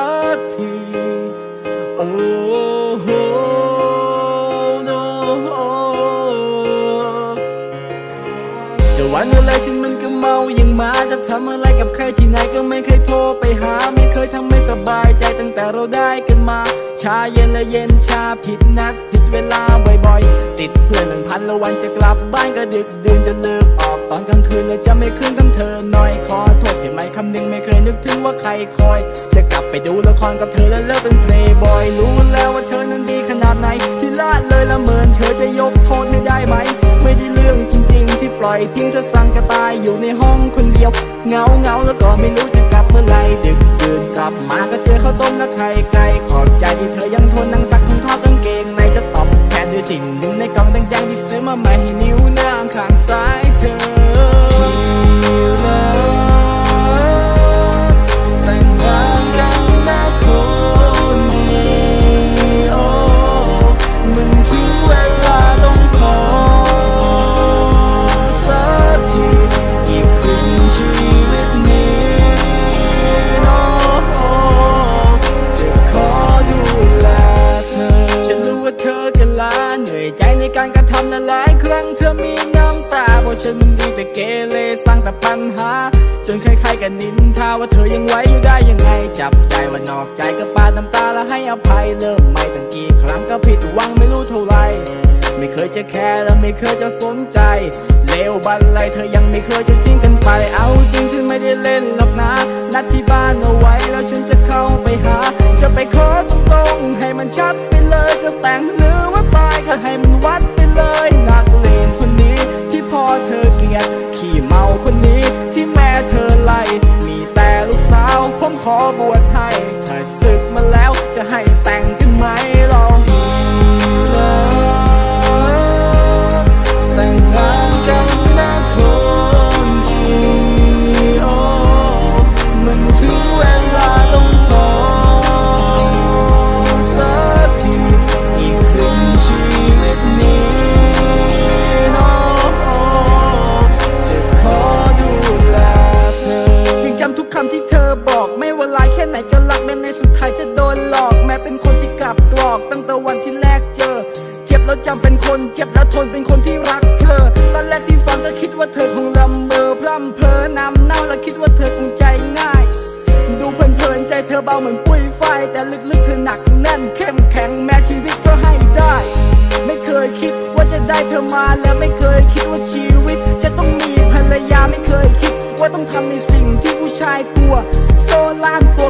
สักทีโอ้โห no จะวันอะไรฉันมันก็เมาอย่างหมาจะทำอะไรกับใครที่ไหนก็ไม่เคยโทรไปหาไม่เคยทำให้สบายใจตั้งแต่เราได้กันมาชาเย็นและเย็นชาผิดนัดผิดเวลาบ่อยๆติดเพื่อน1,000แล้ววันจะกลับบ้านก็ดึกดื่นจะเลิกออกตอนกลางคืนเลยจะไม่คืนทั้งเธอหน่อยขอโทษที่ไม่คำนึงไม่เคยนึกถึงว่าใครคอยจะกลับไปดูละครกับเธอแล้วเลิกเป็นเพลย์บอยรู้แล้วว่าเธอนั้นดีขนาดไหนที่ละเลยละเมินเธอจะยกโทษให้ได้ไหมไม่ได้เรื่องจริงๆที่ปล่อยทิ้งเธอสั่งกระตายอยู่ในห้องคนเดียวเงาแล้วก็ไม่รู้จะกลับเมื่อไรดึกดื่นกลับมาก็เจอข้าวต้มและไข่ไก่ขอบใจที่เธอยังทนนั่งซักถุงเท้ากางเกงในจะตอบแทนด้วยสิ่งหนึ่งในกล่องแดงๆที่ซื้อมาใหม่ให้นิ้วน้ำข้างซ้ายเธอที่รักแต่งงานกันนะคนดีโอ้มันถึงเวลาต้องขอสักทีอีกครึ่งชีวิตนี้โอ้จะขอดูแลเธอฉันรู้ว่าเธอจะล้าเหนื่อยใจในการกระทำนั้นหลายครั้งเธอมีน้ำตาเพราะฉันมันดีแต่เกเรสร้างแต่ปัญหาจนใครๆกันนินทาว่าเธอยังไหวอยู่ได้ยังไงจับใจว่านอกใจก็ปาดน้ำตาแล้วให้อภัยเริ่มใหม่ตั้งกี่ครั้งก็ผิดหวังไม่รู้เท่าไรไม่เคยจะแคร์และไม่เคยจะสนใจเลวบันไลเธอยังไม่เคยจะทิ้งกันไปเอาจริงฉันไม่ได้เล่นหรอกนะนัดที่บ้านเอาไว้แล้วฉันจะเข้าไปหาจะไปขอตรงๆให้มันชัดไปเลยจะแต่งหรือว่าตายก็ให้มันวัดไปเลยนักเลงคนนี้ที่พ่อเธอเกลียดขี้เมาคนนี้ที่แม่เธอไล่มีแต่ลูกสาวผมขอบวชให้ถ้าศึกมาแล้วจะให้แต่งกันไหมลองแต่งงานกันนะคนดีโอ้มันถึงเวลาต้องขอสักทีอีกครึ่งชีวิตนี้โอ้จะขอดูแลเธอยังจำทุกคำที่เธอบอกไม่ว่าลายแค่ไหนก็รักแม้ในสุดท้ายจะโดนหลอกแม้เป็นคนที่กลับกรอกตั้งแต่วันที่แรกเจอเจ็บแล้วจำเป็นคนเจ็บแล้วทนเป็นคนที่รักเธอตอนแรกที่ฟังก็คิดว่าเธอคงลำเมอพร่ำเพ้อนำเน่าและคิดว่าเธอคงใจง่ายดูเพลินๆใจเธอเบาเหมือนปุ้ยฝ้ายแต่ลึกๆเธอหนักแน่นเข้มแข็งแม้ชีวิตก็ให้ได้ไม่เคยคิดว่าจะได้เธอมาและไม่เคยคิดว่าชีวิตจะต้องมีภรรยาไม่เคยคิดว่าต้องทำในสิ่งที่ผู้ชายกลัวโซล่าม